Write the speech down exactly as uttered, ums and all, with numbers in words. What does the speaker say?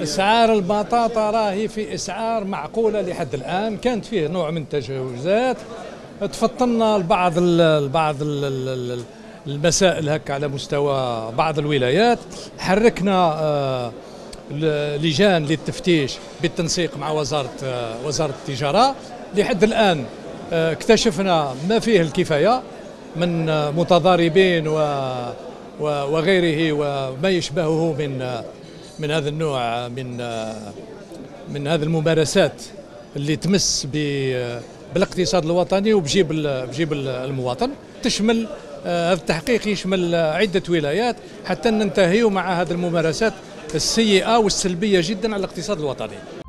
اسعار البطاطا راهي في اسعار معقوله لحد الان، كانت فيه نوع من التجاوزات، تفطنا لبعض البعض المسائل هكا على مستوى بعض الولايات، حركنا آه لجان للتفتيش بالتنسيق مع وزاره آه وزاره التجاره. لحد الان آه اكتشفنا ما فيه الكفايه من آه متضاربين وغيره وما يشبهه من من هذا النوع من من هذه الممارسات اللي تمس بالاقتصاد الوطني وبجيب بجيب المواطن. تشمل هذا التحقيق يشمل عدة ولايات حتى ننتهي مع هذه الممارسات السيئة والسلبية جدا على الاقتصاد الوطني.